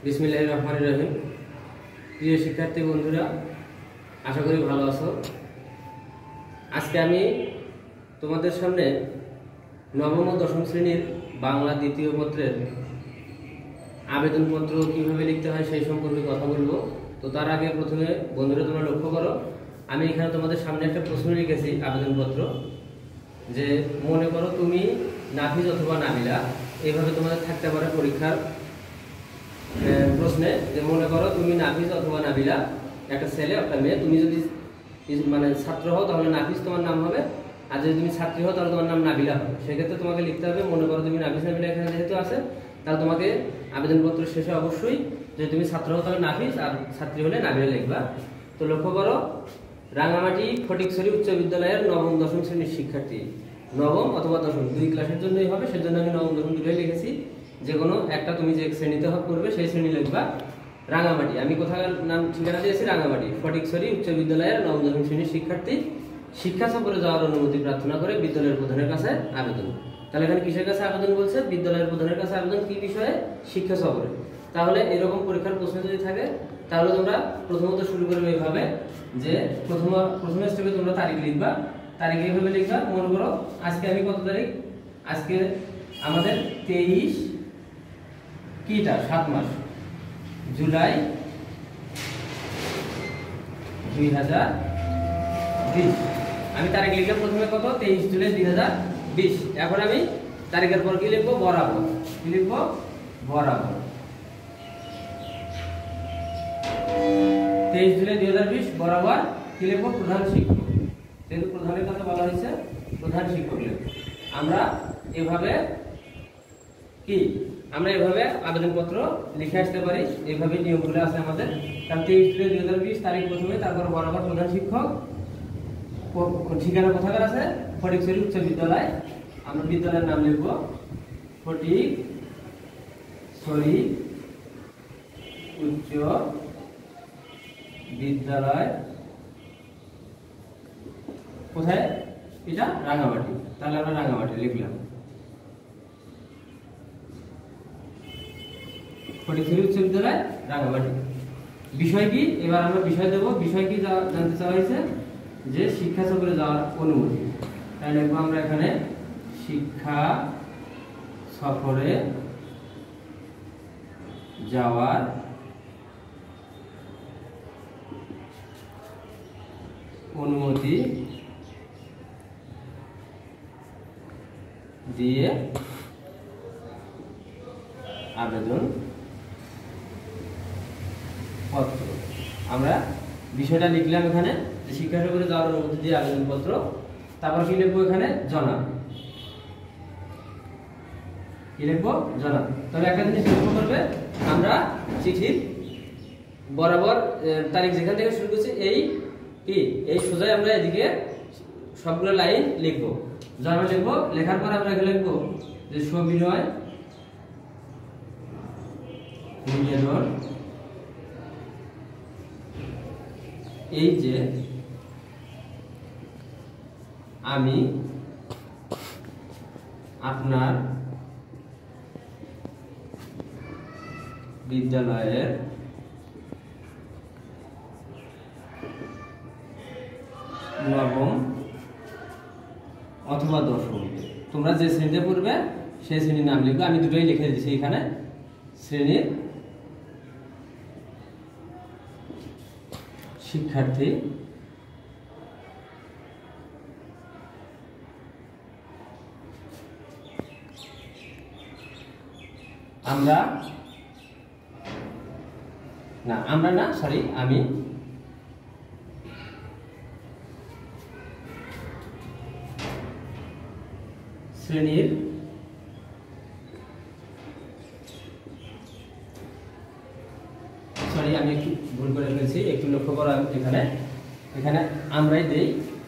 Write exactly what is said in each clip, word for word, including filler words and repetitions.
বিসমিল্লাহির রহমানির রহিম। প্রিয় শিক্ষার্থী বন্ধুরা, আশা করি ভালো আছো। আজকে আমি তোমাদের সামনে নবম ও দশম শ্রেণীর বাংলা দ্বিতীয় পত্রের আবেদনপত্র কিভাবে লিখতে হয় সেই সম্পর্কে কথা বলবো। তো তার আগে প্রথমে বন্ধুরা তোমরা লক্ষ্য করো, আমি এখানে তোমাদের সামনে একটা প্রশ্ন লিখেছি আবেদনপত্র, যে মনে করো তুমি নাফিজ অথবা নাবিলা, এইভাবে তোমাদের থাকতে পারে পরীক্ষার প্রশ্নে, যে মনে করো তুমি নাফিজ অথবা নাবিলা, একটা ছেলে একটা মেয়ে। তুমি যদি মানে ছাত্র হও তাহলে নাফিজ তোমার নাম হবে, আর যদি তুমি ছাত্রী হও তাহলে তোমার নাম নাবিলা হবে। সেক্ষেত্রে তোমাকে লিখতে হবে, মনে করো তুমি নাফিজ নাবিলা এখানে যেহেতু আছে, তাহলে তোমাকে আবেদনপত্র শেষে অবশ্যই যদি তুমি ছাত্র হও তাহলে নাফিজ, আর ছাত্রী হলে নাবিলা লিখবা। তো লক্ষ্য করো, রাঙামাটি ফটিকছড়ি উচ্চ বিদ্যালয়ের নবম দশম শ্রেণীর শিক্ষার্থী, নবম অথবা দশম দুই ক্লাসের জন্যই হবে, সেজন্য আমি নবম দশম দুটোই লিখেছি। যে কোনো একটা তুমি যে শ্রেণীতে করবে সেই শ্রেণী লিখবা। রাঙামাটি, আমি কোথায় নাম ঠিকানা দিয়েছি, রাঙামাটি ফটিকছড়ি উচ্চ বিদ্যালয়ের নবম দশম শ্রেণীর শিক্ষার্থী, শিক্ষা সফরে যাওয়ার অনুমতি প্রার্থনা করে বিদ্যালয়ের প্রধানের কাছে আবেদন। তাহলে এখানে কিসের কাছে আবেদন বলছে? বিদ্যালয়ের প্রধানের কাছে আবেদন। কি বিষয়ে? শিক্ষা সফরে। তাহলে এরকম পরীক্ষার প্রশ্ন যদি থাকে তাহলে তোমরা প্রথমত শুরু করবে এইভাবে, যে প্রথম প্রথম স্টেপে তোমরা তারিখ লিখবা। তারিখ এইভাবে লিখবা, মনে করো আজকে আমি কত তারিখ, আজকে আমাদের তেইশ কিটা সাত মাস জুলাই দুই হাজার বিশ। আমি তারিখ লিখলাম প্রথমে কত, তেইশ জুলাই দুই হাজার বিশ। এখন আমি তারিখের পর কি লিখবো? বরাবর। কি লিখবো? বরাবর। তেইশ জুলাই দুই হাজার বিশ বরাবর কি লিখবো? প্রধান শিক্ষক। যেহেতু প্রধানের কথা বলা হয়েছে, প্রধান শিক্ষক লিখবো। আমরা এভাবে কি আমরা এভাবে আবেদনপত্র লিখে আসতে পারি, এইভাবে নিয়মগুলো আছে আমাদের। কারণ তেইশ জুলাই দুই হাজার বিশ তারিখ প্রথমে, তারপর বরাবর প্রধান শিক্ষক। ঠিকানা কোথাকার আছে? ফটিকছড়ি উচ্চ বিদ্যালয়। আমরা বিদ্যালয়ের নাম লিখব ফটিকছড়ি উচ্চ বিদ্যালয়। কোথায় এটা? রাঙামাটি। তাহলে আমরা রাঙামাটি লিখলাম, ফটিকছড়ি উচ্চ বিদ্যালয় রাঙামাটি। বিষয় কি? এবার আমরা বিষয় দেব। বিষয় কি জানতে চাওয়া হয়েছে? যে শিক্ষা সফরে যাওয়ার অনুমতি। তাই লিখবো আমরা এখানে শিক্ষা সফরে যাওয়ার অনুমতি দিয়ে আবেদন পত্র। আমরা বিষয়টা লিখলাম এখানে, যে শিক্ষা সফরে যাওয়ার অনুমতি দিয়ে আবেদনপত্র। তারপর কি লিখবো? এখানে জানা। কি লিখবো? জানা। তবে একটা জিনিস লক্ষ্য করবে, আমরা চিঠির বরাবর তারিখ যেখান থেকে শুরু করছি, এই কি এই সোজাই আমরা এদিকে সবগুলো লাইন লিখবো। জানা লিখবো। লেখার পর আমরা এখানে লিখবো যে সবিনয় নিবেদন, এই যে আমি আপনার বিদ্যালয়ের নবম অথবা দশম, তোমরা যে শ্রেণীতে পড়বে সেই শ্রেণীর নাম লিখবে। আমি দুটোই লিখে দিচ্ছি এখানে। শ্রেণীর শিক্ষার্থী, আমরা না আমরা না সরি আমি শ্রেণীর সরি আমি একটু ভুল করে ফেলেছি, একটু লক্ষ্য করো। এখানে এখানে আমরাই দেই,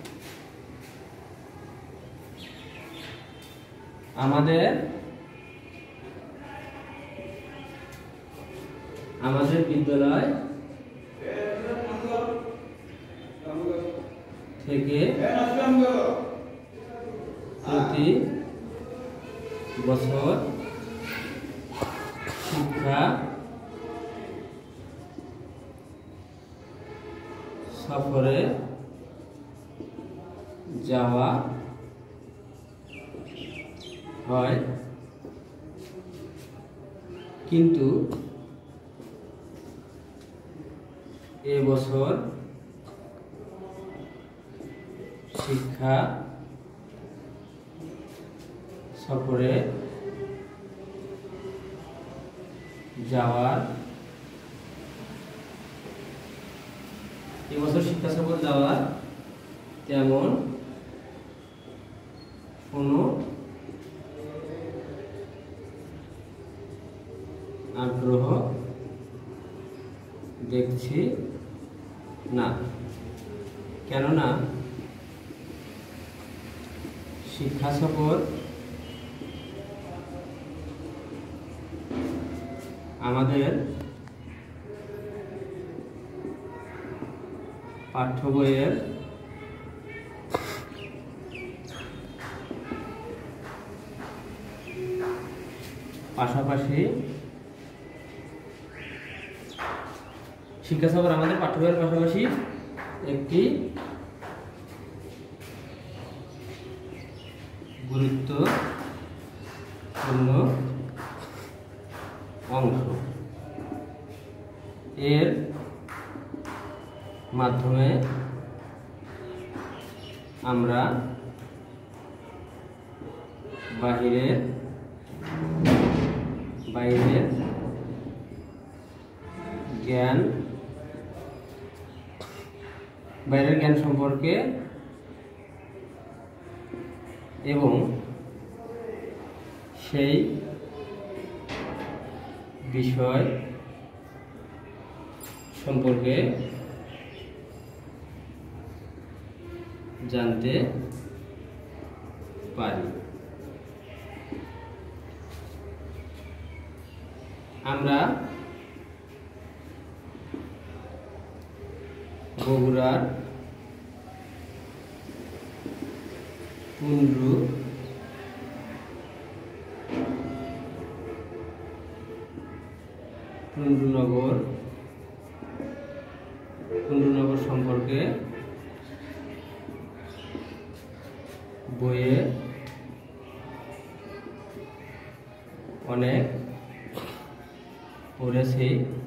আমাদের আমাদের বিদ্যালয় থেকে প্রতি বছর শিক্ষা সফরে যাওয়া হয়, কিন্তু এবছর শিক্ষা সফরে যাওয়ার এবছর শিক্ষা সফর যাওয়ার তেমন কোনো আগ্রহ দেখছি না, কেননা শিক্ষা সফর আমাদের পাঠ্য বইয়ের পাশাপাশি শিক্ষা সফর আমাদের পাঠ্য বইয়ের পাশাপাশি একটি গুরুত্বপূর্ণ অংশ। এর মাধ্যমে আমরা বাহিরের বাইরের জ্ঞান বাইরের জ্ঞান সম্পর্কে এবং সেই বিষয় সম্পর্কে জানতে পারি। আমরা বগুড়ার পুন্ড্রু পুন্ড্রনগর পুন্ড্রনগর সম্পর্কে বইয়ে অনেক পড়েছি,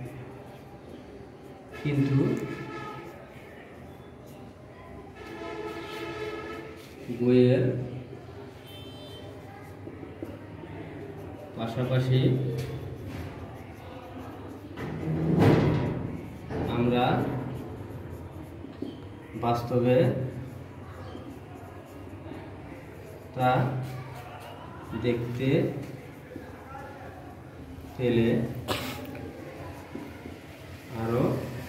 কিন্তু বইয়ের পাশাপাশি আমরা বাস্তবে তা দেখতে পেলে আরো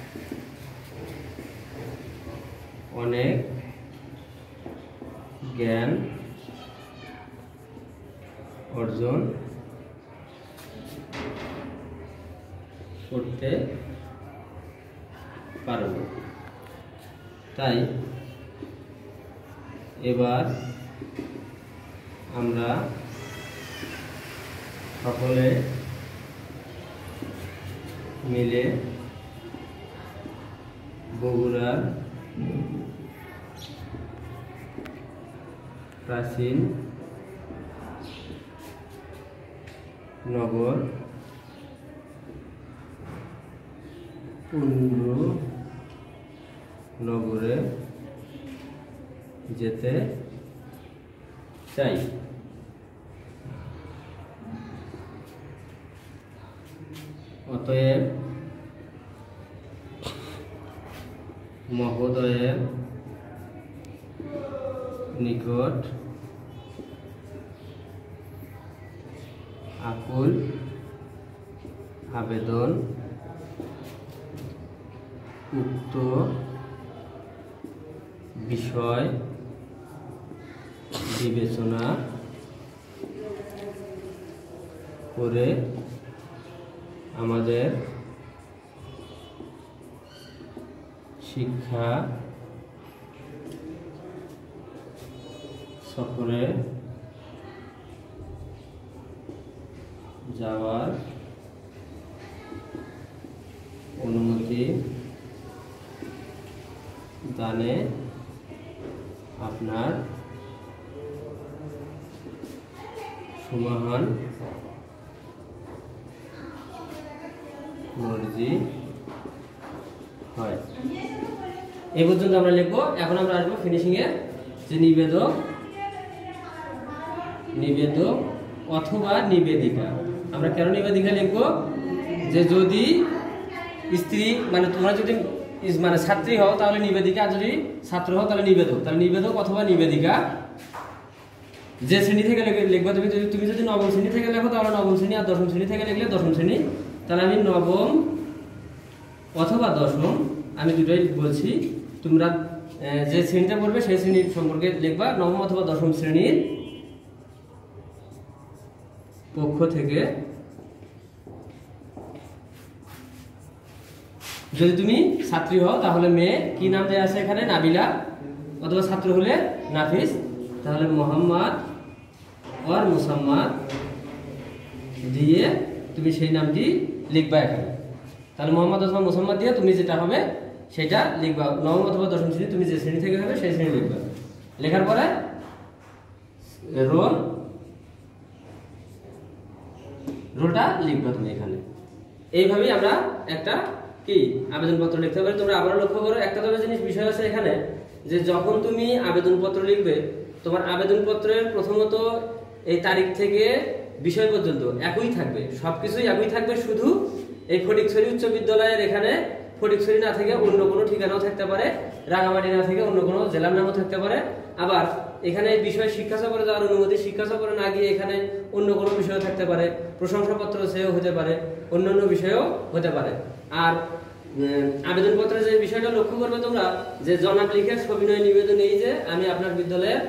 অনেক জ্ঞান অর্জন করতে পারব। তাই এবার আমরা সকলে মিলে বগুড়ার প্রাচীন নগর পুন্ড্রু নগরে যেতে চাই। অতএব মহোদয়ের নিকট আকুল আবেদন, উক্ত বিষয় বিবেচনা করে আমাদের শিক্ষা সফরে যাওয়ার অনুমতি স্থানে আপনার সুমহান মর্জি হয়। এই পর্যন্ত আমরা লিখবো। এখন আমরা আসবো ফিনিশিং এ, যে নিবেদক নিবেদক অথবা নিবেদিকা। আমরা কেন নিবেদিকা লিখবো? যে যদি স্ত্রী মানে তোমরা যদি মানে ছাত্রী হও তাহলে নিবেদিকা, আর যদি ছাত্র হও তাহলে নিবেদক। তাহলে নিবেদক অথবা নিবেদিকা যে শ্রেণী থেকে লিখবো তুমি। যদি তুমি যদি নবম শ্রেণী থেকে লেখো তাহলে নবম শ্রেণী, আর দশম শ্রেণী থেকে লিখলে দশম শ্রেণী। তাহলে আমি নবম অথবা দশম আমি দুটোই বলছি, তোমরা যে শ্রেণীতে পড়বে সেই শ্রেণীর সম্পর্কে লিখবা। নবম অথবা দশম শ্রেণীর পক্ষ থেকে যদি তুমি ছাত্রী হও তাহলে মেয়ে কি নাম দেওয়া আছে এখানে? নাবিলা। অথবা ছাত্র হলে নাফিস। তাহলে মোহাম্মদ আর মুসাম্মাদ দিয়ে তুমি সেই নামটি লিখবা এখানে। তাহলে মোহাম্মদ অথবা মুসাম্মাদ দিয়ে তুমি যেটা হবে সেটা লিখবা। নবম অথবা দশম শ্রেণী তুমি যে শ্রেণী থেকে হবে সেই শ্রেণী লিখবা। লেখার পরে রোল রোলটা লিখবা তুমি এখানে। এইভাবেই আমরা একটা কি আবেদনপত্র লিখতে পারি। তোমরা আবারও লক্ষ্য করো, একটা তবে জিনিস বিষয় আছে এখানে, যে যখন তুমি আবেদনপত্র লিখবে তোমার আবেদনপত্রের প্রথমত এই তারিখ থেকে বিষয় পর্যন্ত একই থাকবে, সবকিছুই একই থাকবে। শুধু এই ফটিকছড়ি উচ্চ বিদ্যালয়ের এখানে ফটিকছড়ি না থেকে অন্য কোনো ঠিকানাও থাকতে পারে, রাঙামাটি না থেকে অন্য কোনো জেলার নামও থাকতে পারে। আবার এখানে বিষয় শিক্ষা সফরে যাওয়ার অনুমতি, শিক্ষা সফরে না গিয়ে এখানে অন্য কোনো বিষয় থাকতে পারে, প্রশংসাপত্র সেও হতে পারে, অন্যান্য বিষয়ও হতে পারে। আর আবেদনপত্রের যে বিষয়টা লক্ষ্য করবে তোমরা, যে জনাব লিখে সবিনয় নিবেদন, এই যে আমি আপনার বিদ্যালয়ের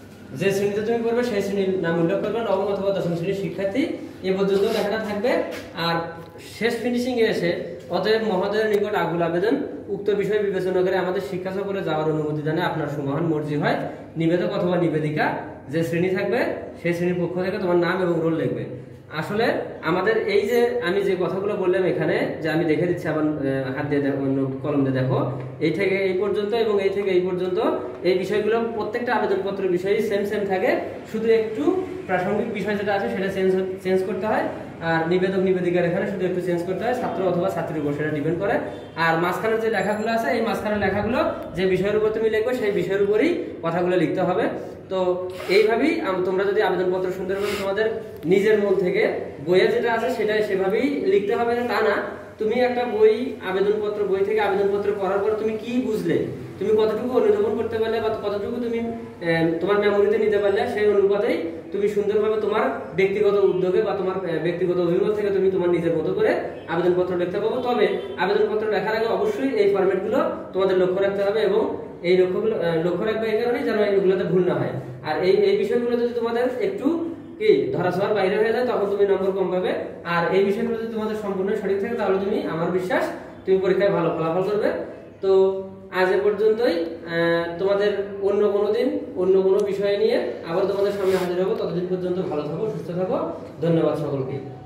যে শ্রেণীতে তুমি পড়বে সেই শ্রেণীর নাম উল্লেখ করবে, নবম অথবা দশম শ্রেণীর শিক্ষার্থী, এ পর্যন্ত লেখাটা থাকবে। আর শেষ ফিনিশিং এ এসে অতএব মহোদয়ের নিকট আকুল আবেদন, উক্ত বিষয় বিবেচনা করে আমাদের শিক্ষা সফরে যাওয়ার অনুমতি জানে আপনার সুমহান মর্জি হয়। নিবেদক অথবা নিবেদিকা যে শ্রেণী থাকবে সেই শ্রেণীর পক্ষ থেকে তোমার নাম এবং রোল লিখবে। আসলে আমাদের এই যে আমি যে কথাগুলো বললাম এখানে, যে আমি দেখে দিচ্ছি আবার হাত দিয়ে দেখো, কলম দিয়ে দেখো, এই থেকে এই পর্যন্ত এবং এই থেকে এই পর্যন্ত এই বিষয়গুলো প্রত্যেকটা আবেদনপত্রের বিষয়ই সেম সেম থাকে। শুধু একটু প্রাসঙ্গিক বিষয় যেটা আছে সেটা চেঞ্জ চেঞ্জ করতে হয়। আর নিবেদক নিবেদিকার এখানে শুধু একটু চেঞ্জ করতে হয়, ছাত্র অথবা ছাত্রীর উপর সেটা ডিপেন্ড করে। আর মাঝখানের যে লেখাগুলো আছে এই মাঝখানের লেখাগুলো যে বিষয়ের উপর তুমি লিখবে সেই বিষয়ের উপরই কথাগুলো লিখতে হবে। তো এইভাবেই তোমরা যদি আবেদনপত্র সুন্দরভাবে তোমাদের নিজের মন থেকে বইয়ে যেটা আছে সেটা সেভাবেই লিখতে হবে, তা না তুমি একটা বই আবেদনপত্র বই থেকে আবেদনপত্র পড়ার পর তুমি কি বুঝলে, তুমি কতটুকু অনুধাবন করতে পারলে বা কতটুকু তুমি তোমার মেমোরিতে নিতে পারলে, সেই অনুপাতেই তুমি সুন্দরভাবে তোমার ব্যক্তিগত উদ্যোগে বা তোমার ব্যক্তিগত অভিমত থেকে তুমি তোমার নিজের মতো করে আবেদনপত্র লিখতে পারবো। তবে আবেদনপত্র লেখার আগে অবশ্যই এই ফরম্যাটগুলো তোমাদের লক্ষ্য রাখতে হবে, এবং এই লক্ষ্যগুলো লক্ষ্য রাখবে এই কারণেই যেন এইগুলোতে ভুল না হয়। আর এই এই বিষয়গুলো যদি তোমাদের একটু কি ধরাছোঁয়ার বাইরে হয়ে যায় তখন তুমি নম্বর কম পাবে। আর এই বিষয়গুলো যদি তোমাদের সম্পূর্ণ সঠিক থাকে তাহলে তুমি, আমার বিশ্বাস, তুমি পরীক্ষায় ভালো ফলাফল করবে। তো আজ এ পর্যন্তই। তোমাদের অন্য কোনো দিন অন্য কোনো বিষয় নিয়ে আবার তোমাদের সামনে হাজির হবো। ততদিন পর্যন্ত ভালো থাকো, সুস্থ থাকো। ধন্যবাদ সকলকে।